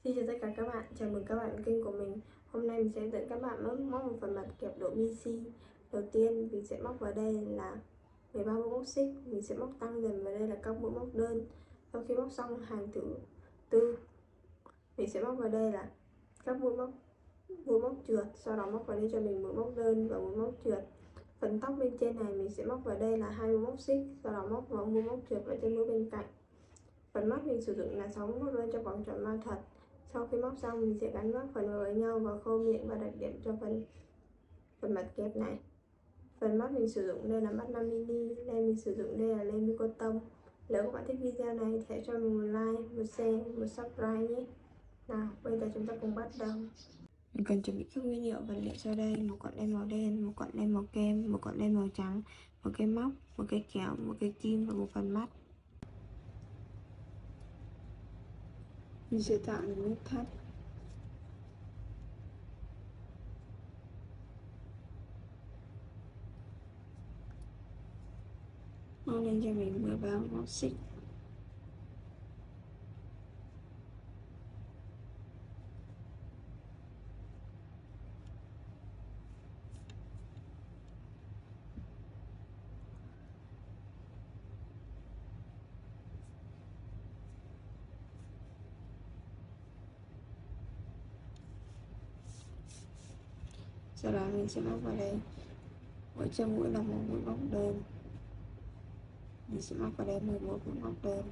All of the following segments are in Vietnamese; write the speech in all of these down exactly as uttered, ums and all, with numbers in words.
Xin chào tất cả các bạn, chào mừng các bạn đến kênh của mình. Hôm nay mình sẽ dẫn các bạn móc móc một phần mặt kẹp độ bi xi. Đầu tiên mình sẽ móc vào đây là mười ba mũi móc xích, mình sẽ móc tăng dần vào đây là các mũi móc đơn. Sau khi móc xong hàng thứ tư, mình sẽ móc vào đây là các mũi móc mũi móc trượt, sau đó móc vào đây cho mình mũi móc đơn và mũi móc trượt. Phần tóc bên trên này mình sẽ móc vào đây là hai mũi móc xích, sau đó móc vào mũi móc trượt vào trên mũi bên cạnh. Phần mắt mình sử dụng là sáu mũi móc đơn cho vòng tròn ma thật. Sau khi móc xong mình sẽ gắn các phần với nhau và khâu miệng và đặt điểm cho phần phần mặt kẹp này. Phần mắt mình sử dụng đây là mắt năm mi-li, len mình sử dụng đây là len bi cotton. Nếu các bạn thích video này thì hãy cho mình một like, một share, một subscribe nhé. Nào, bây giờ chúng ta cùng bắt đầu. Mình cần chuẩn bị các nguyên liệu vật liệu sau đây: một cuộn len màu đen, một cuộn len màu kem, một cuộn len màu trắng, một cây móc, một cây kéo, một cây kim và một phần mắt. Mình sẽ tạo một nút thắt. Móc lên cho mình mười ba móc xích. Sau đó mình sẽ móc vào đây, mỗi chân mũi là một mũi móc đơn. Mình sẽ móc vào đây mười một mũi móc đơn.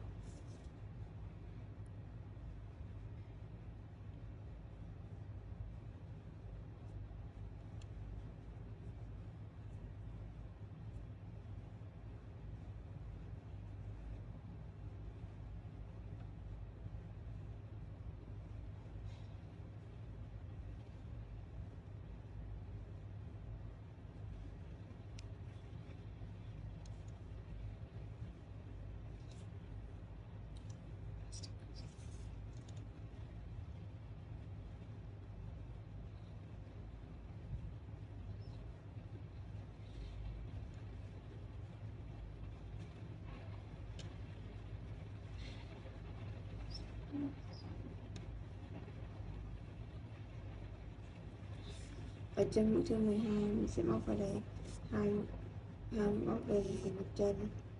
Ở chân mũi thứ mười hai mình sẽ móc vào đây hai hai móc đơn của một chân.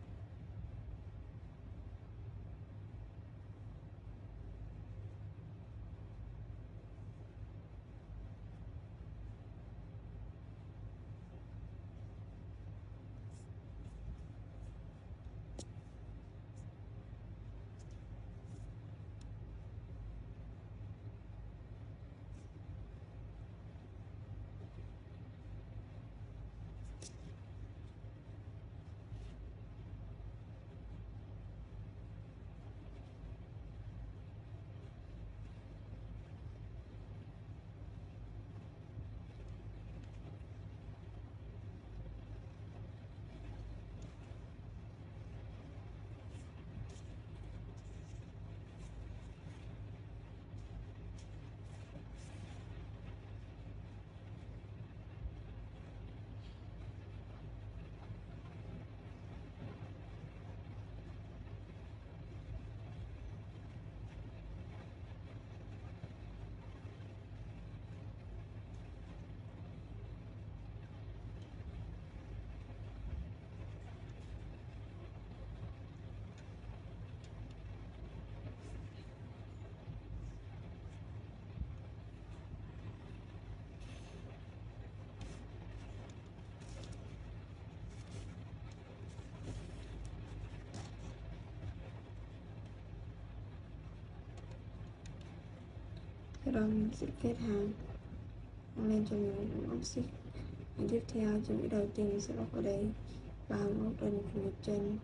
Sau đó mình sẽ kết hàng lên cho mình một móc xích. Và tiếp theo chân mũi đầu tiên mình sẽ móc vào đây ba móc đơn của một chân.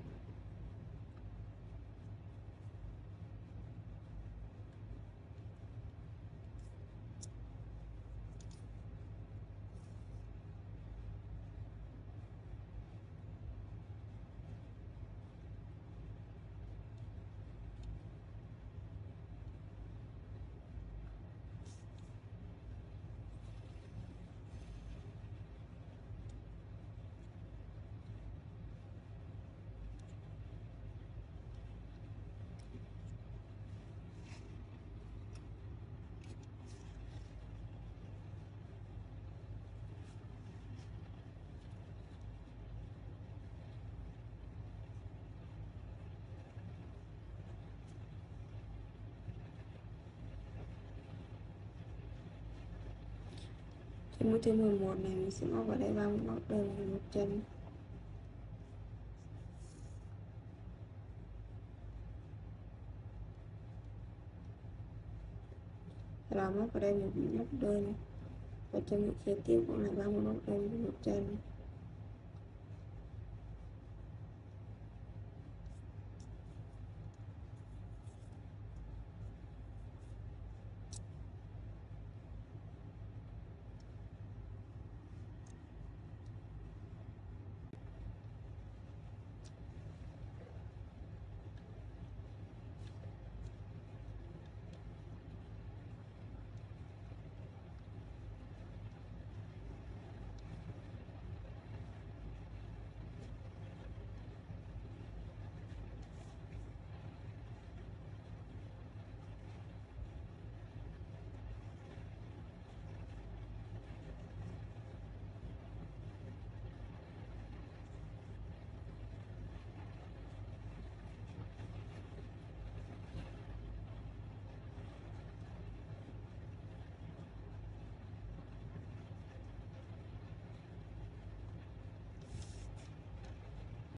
Cái mũi thứ mười một này mình sẽ móc vào đây ba mũi móc đơn vào một chân. Là móc vào đây một mũi móc đơn, và chân mũi kế tiếp cũng là ba mũi móc đơn vào một chân.